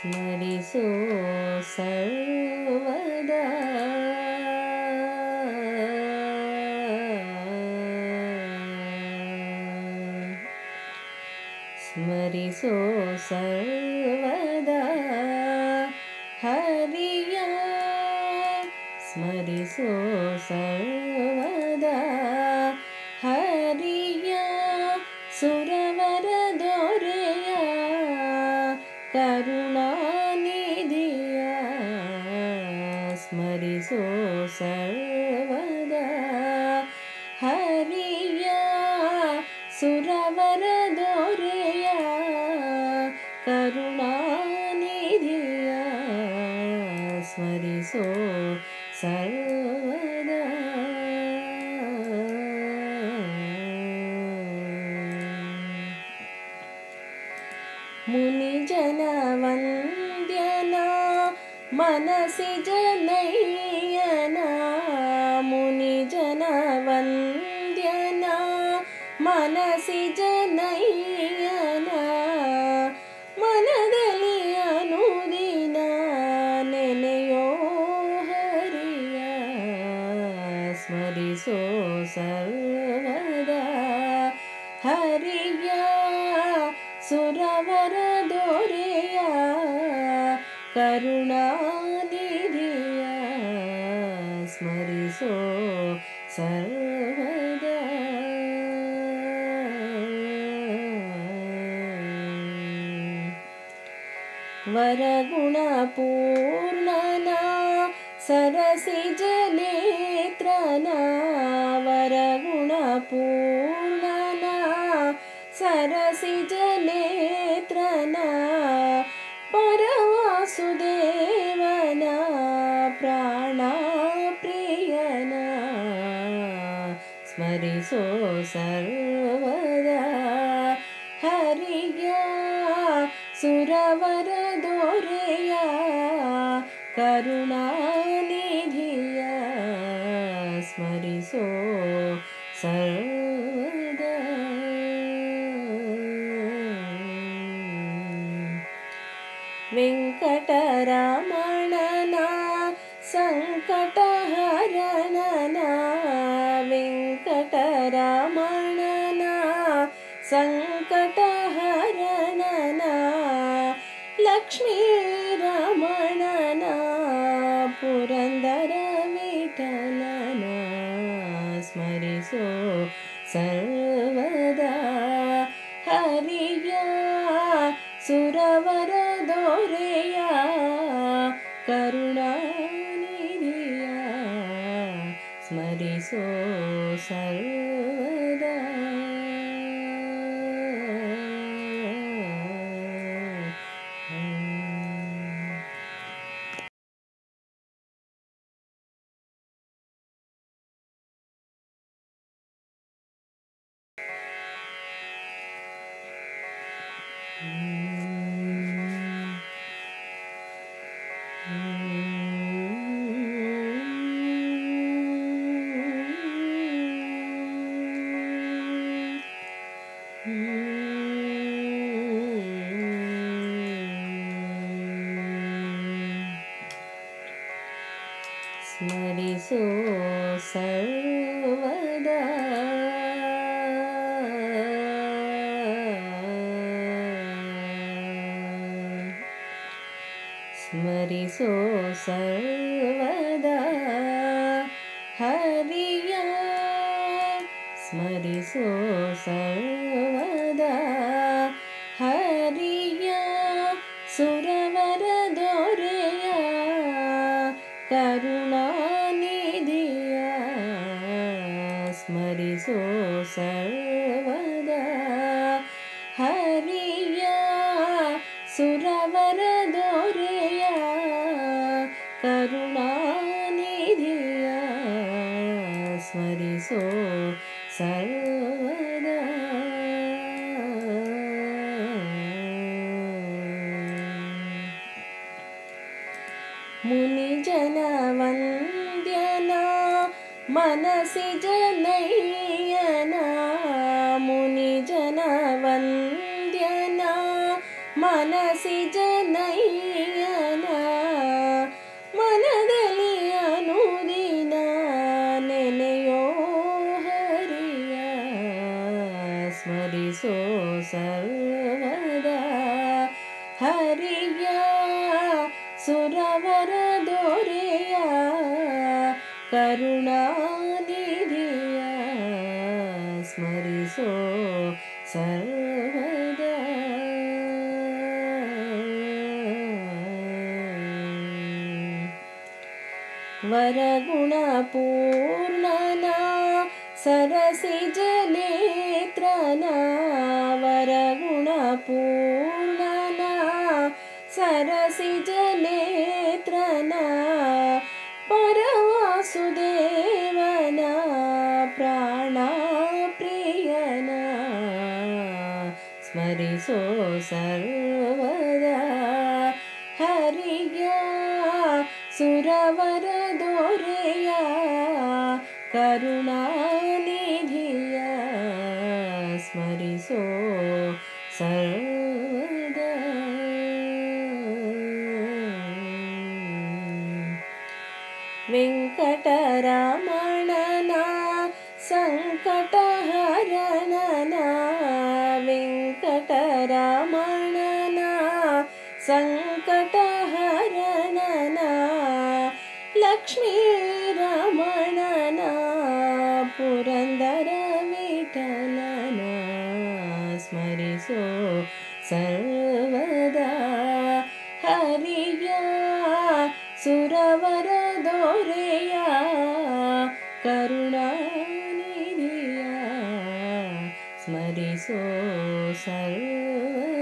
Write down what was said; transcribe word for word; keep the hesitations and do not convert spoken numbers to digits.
ಸ್ಮರಿಸೋ ಸರ್ವದಾ ಸ್ಮರಿಸೋ ಸರ್ವದಾ ಹರಿಯ ಸ್ಮರಿಸೋ ಸರ್ವದಾ ಹರಿಯ ಸುರವರ ದೊರೆಯ ಕರುಣಾನಿಧಿಯ ಸ್ಮರಿಸೋ ಸರ್ವದಾ ಹರಿಯ ಸುರವರ ದೊರೆಯ ಕರುಣಾನಿಧಿಯ ಸ್ಮರಿಸೋ ಸರ್ವದಾ ಮುನಿಜನ ವಂದ್ಯನ ಮನಸಿಜ ನಯ್ಯನ ಮುನಿಜನ ವಂದ್ಯನ ಮನಸಿಜ ನಯ್ಯನ ಮನದಲ್ಲಿ ಅನುದಿನ ನೆನೆಯೋ ಹರಿಯ ಸ್ಮರಿಸೋ ಸರ್ವದಾ ಹರಿಯ ಸುರವರ ದೊರೆಯ ಕರುಣಾನಿಧಿಯ ಸ್ಮರಿಸೋ ಸರ್ವದಾ ವರಗುಣ ಪೂರ್ಣನ ಸರಸಿಜ ನೇತ್ರನ ವರಗುಣ ಪೂರ್ಣನ ಸರಸಿಜ ನೇತ್ರನ ಪರವಾಸುದೇವನ ಪ್ರಾಣ ಪ್ರಿಯನ ಸ್ಮರಿಸೋ ಸರ್ವದಾ ಹರಿಯ ಸುರವರ ದೊರೆಯ ಕರುಣಾನಿಧಿಯ ಸ್ಮರಿಸೋ ಸರ್ವದಾ ವೆಂಕಟರಮಣನ ಸಂಕಟಹರಣನ ವೆಂಕಟರಮಣನ ಸಂಕಟಹರಣನ ಲಕ್ಷ್ಮೀ ರಮಣನ ಪುರಂದರ ವಿಠಲನ ಸ್ಮರಿಸೋ ಸರ್ವದಾ ಹರಿಯ ಸುರವರ ದೊರೆಯ ಕರುಣಾನಿಧಿಯ ಸ್ಮರಿಸೋ ಸರ್ವದಾ ಸ್ಮರಿಸೋ ಸರ್ವದಾ ಸ್ಮರಿಸೋ ಸರ್ವದಾ ಹರಿಯ ಸ್ಮರಿಸೋ ಸರ್ವದಾ ಹರಿಯ ಸುರವರ ದೊರೆಯ ಕರುಣಾನಿಧಿಯ ಸ್ಮರಿಸೋ ಸರ್ವದಾ ಹರಿಯ ಸುರವರ ದೊರೆಯ ಕರುಣಾನಿಧಿಯ ಸ್ಮರಿಸೋ ಸರ್ವದಾ ಮುನಿಜನ ವಂದ್ಯನ ಮನಸಿಜ ನಯ್ಯನ ಮುನಿಜನ ವಂದ್ಯನ ಮನಸಿಜ ನಯ್ಯನ ಕರುಣಾನಿಧಿಯ ಸ್ಮರಿಸೋ ಸರ್ವದಾ. ವರಗುಣ ಪೂರ್ಣನ ಸರಸಿಜ ನೇತ್ರನ ವರಗುಣ ಪೂರ್ಣನ ಸರಸಿಜ ನೇತ್ರನ ಪರವಾಸುದೇವನ ಪ್ರಾಣ ಪ್ರಿಯನ ಸ್ಮರಿಸೋ ಸರ್ವದಾ. ಹರಿಯ ಸುರವರ ದೊರೆಯ ಕರುಣಾನಿಧಿಯ ಸ್ಮರಿಸೋ ಸರ್ವದಾ. ವೆಂಕಟರಮಣನ ಸಂಕಟಹರಣನ ವೆಂಕಟರಮಣನ ಸಂಕಟಹರಣನ ಲಕ್ಷ್ಮೀ ರಮಣನ ಪುರಂದರ ವಿಠಲನ ಸ್ಮರಿಸೋ ಸರ್ವದಾ. ಹರಿಯ ಸುರವರ ದೊರೆಯ ಕರುಣಾನಿಧಿಯ ಸ್ಮರಿಸೋ ಸರ್ವದಾ.